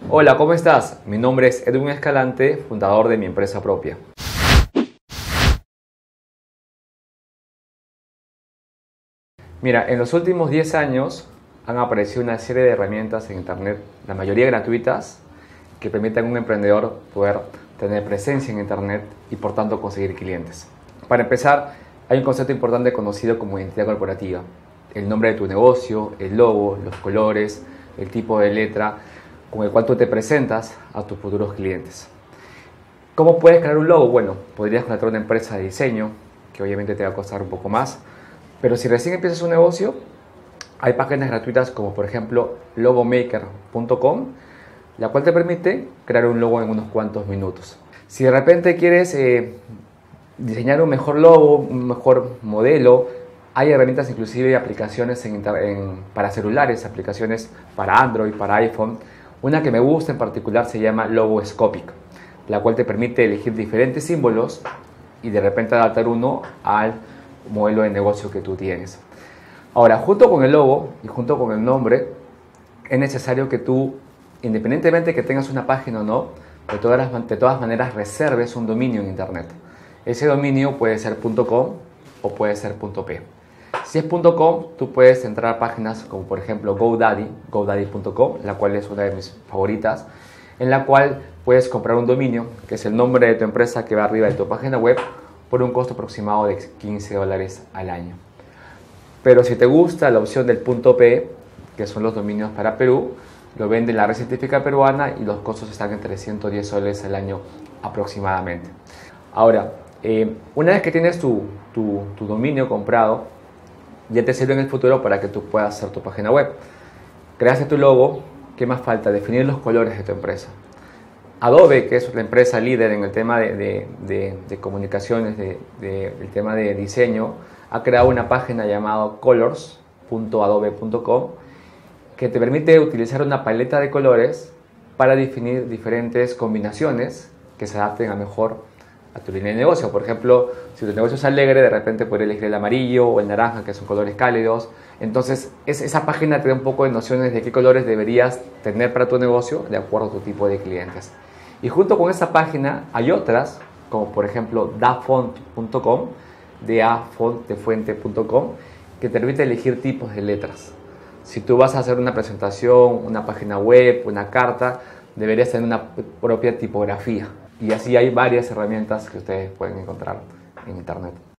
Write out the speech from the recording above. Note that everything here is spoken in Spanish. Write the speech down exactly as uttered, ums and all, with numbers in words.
Hola, ¿cómo estás? Mi nombre es Edwin Escalante, fundador de mi empresa propia. Mira, en los últimos diez años han aparecido una serie de herramientas en Internet, la mayoría gratuitas, que permiten a un emprendedor poder tener presencia en Internet y por tanto conseguir clientes. Para empezar, hay un concepto importante conocido como identidad corporativa. El nombre de tu negocio, el logo, los colores, el tipo de letra con el cual tú te presentas a tus futuros clientes. ¿Cómo puedes crear un logo? Bueno, podrías contratar una empresa de diseño, que obviamente te va a costar un poco más, pero si recién empiezas un negocio, hay páginas gratuitas como por ejemplo logomaker punto com, la cual te permite crear un logo en unos cuantos minutos. Si de repente quieres eh, diseñar un mejor logo, un mejor modelo, hay herramientas, inclusive aplicaciones en, en, para celulares, aplicaciones para Android, para iPhone. Una que me gusta en particular se llama Logoscopic, la cual te permite elegir diferentes símbolos y de repente adaptar uno al modelo de negocio que tú tienes. Ahora, junto con el logo y junto con el nombre, es necesario que tú, independientemente que tengas una página o no, de todas, las, de todas maneras reserves un dominio en Internet. Ese dominio puede ser .com o puede ser .p. Si es .com, tú puedes entrar a páginas como por ejemplo GoDaddy, GoDaddy punto com, la cual es una de mis favoritas, en la cual puedes comprar un dominio, que es el nombre de tu empresa que va arriba de tu página web, por un costo aproximado de quince dólares al año. Pero si te gusta la opción del .p, que son los dominios para Perú, lo vende la red científica peruana y los costos están entre ciento diez soles al año aproximadamente. Ahora, eh, una vez que tienes tu, tu, tu dominio comprado, ya te sirve en el futuro para que tú puedas hacer tu página web. Creaste tu logo, ¿qué más falta? Definir los colores de tu empresa. Adobe, que es la empresa líder en el tema de, de, de, de comunicaciones, de, de, el tema de diseño, ha creado una página llamada colors punto adobe punto com que te permite utilizar una paleta de colores para definir diferentes combinaciones que se adapten a mejor a tu línea de negocio. Por ejemplo, si tu negocio es alegre, de repente puedes elegir el amarillo o el naranja, que son colores cálidos. Entonces, es, esa página te da un poco de nociones de qué colores deberías tener para tu negocio de acuerdo a tu tipo de clientes. Y junto con esa página hay otras, como por ejemplo dafont punto com, dafontdefuente punto com, que te permite elegir tipos de letras. Si tú vas a hacer una presentación, una página web, una carta, deberías tener una propia tipografía. Y así hay varias herramientas que ustedes pueden encontrar en Internet.